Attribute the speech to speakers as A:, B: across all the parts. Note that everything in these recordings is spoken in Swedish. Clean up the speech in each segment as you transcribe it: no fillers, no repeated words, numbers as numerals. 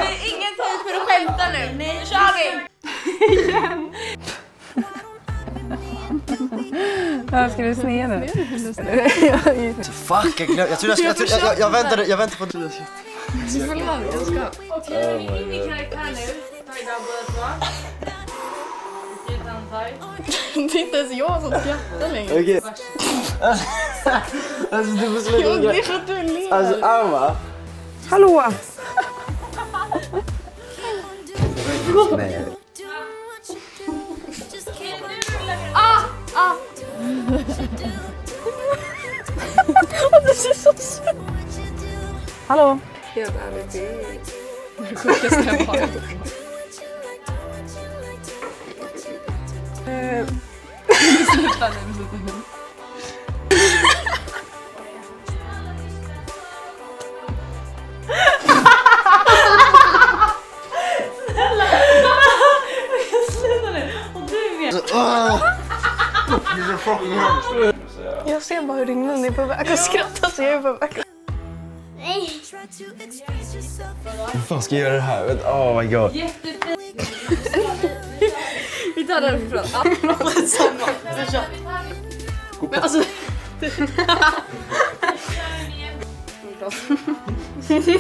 A: är ingen tid för att skämta nu. Nu kör vi!
B: Igen! Ska du snea nu?
C: Fuck, jag väntar på det.
B: Du får lov, jag ska.
A: Okej, det är min karaktär nu. Ta idag båda två.
B: Det är inte ens jag som skrattar längre.
C: Okej. Alltså du får sluta.
B: Jo, det är för att du ler.
C: Alltså Alma.
B: Hallå!
C: Nej.
B: Det ser så söt. Hallå? Helt ärligt, det är det sjukaste jag har. Sluta nu. Jag ser bara hur din mun är på väg att skratta så jag är på väg.
A: Nej.
C: Hur fan ska jag göra det här? Oh my god.
A: Jättefint.
B: Vi tar den ifrån. Samma. Men alltså...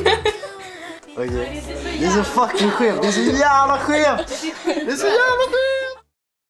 C: Okej. Det är så fucking skevt. Det är så jävla skevt. Det är så jävla skevt.